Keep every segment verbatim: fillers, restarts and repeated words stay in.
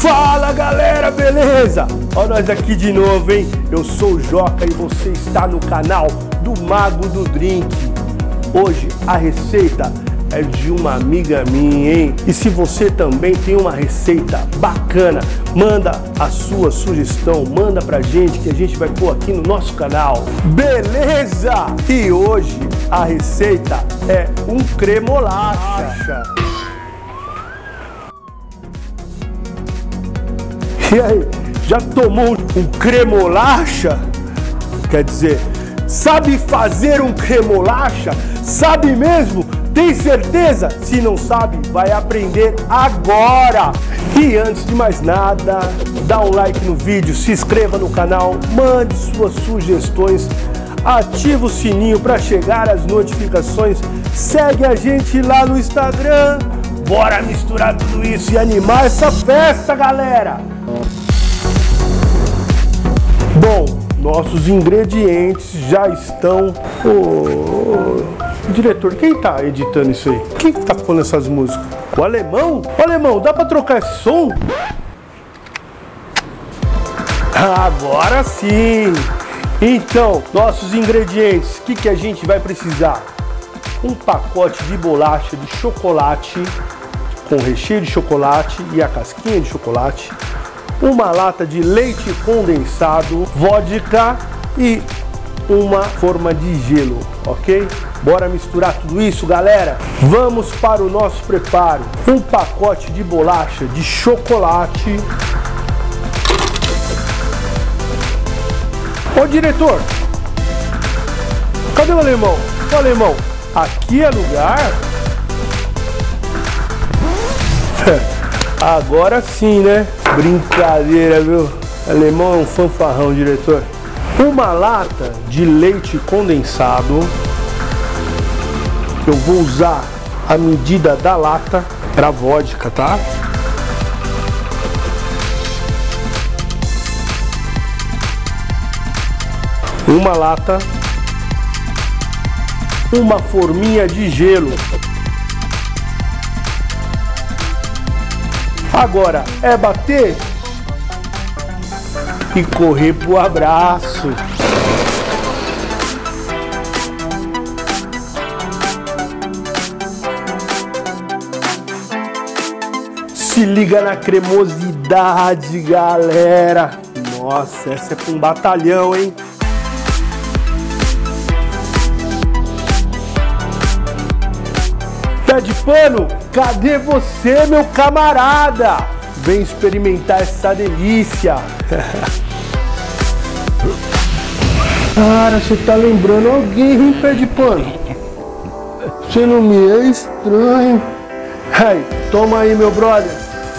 Fala galera, beleza? Olha nós aqui de novo, hein? Eu sou o Joca e você está no canal do Mago do Drink. Hoje a receita é de uma amiga minha, hein? E se você também tem uma receita bacana, manda a sua sugestão, manda pra gente que a gente vai pôr aqui no nosso canal. Beleza? E hoje a receita é um cremolacha. E aí, já tomou um cremolacha? Quer dizer, sabe fazer um cremolacha? Sabe mesmo? Tem certeza? Se não sabe, vai aprender agora! E antes de mais nada, dá um like no vídeo, se inscreva no canal, mande suas sugestões, ativa o sininho para chegar as notificações, segue a gente lá no Instagram. Bora misturar tudo isso e animar essa festa, galera! Bom, nossos ingredientes já estão... Oh, diretor, quem tá editando isso aí? Quem tá pondo essas músicas? O alemão? O alemão, dá pra trocar esse som? Agora sim! Então, nossos ingredientes, o que, que a gente vai precisar? Um pacote de bolacha de chocolate com recheio de chocolate e a casquinha de chocolate, uma lata de leite condensado, vodka e uma forma de gelo, ok? Bora misturar tudo isso, galera? Vamos para o nosso preparo. Um pacote de bolacha de chocolate. Ô diretor, cadê o alemão? Ô alemão, aqui é lugar? Agora sim, né? Brincadeira, viu? Alemão é um fanfarrão, diretor. Uma lata de leite condensado. Eu vou usar a medida da lata para vodka, tá? Uma lata. Uma forminha de gelo. Agora é bater e correr pro abraço. Se liga na cremosidade, galera. Nossa, essa é pra um batalhão, hein? Pé de pano, cadê você, meu camarada? Vem experimentar essa delícia. Cara, você tá lembrando alguém, hein, pé de pano? Você não me é estranho. Ai, toma aí, meu brother.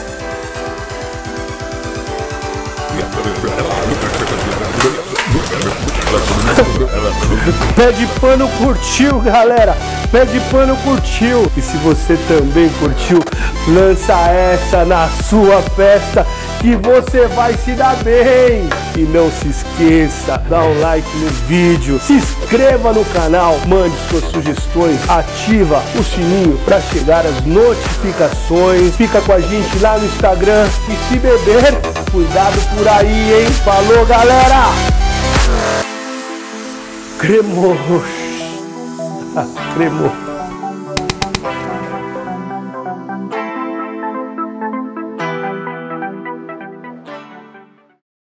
Pé de pano curtiu, galera. Pé de pano curtiu. E se você também curtiu, lança essa na sua festa que você vai se dar bem. E não se esqueça, dá um like no vídeo, se inscreva no canal, mande suas sugestões, ativa o sininho para chegar as notificações. Fica com a gente lá no Instagram e se beber, cuidado por aí, hein? Falou, galera! Cremoso. Cremoso.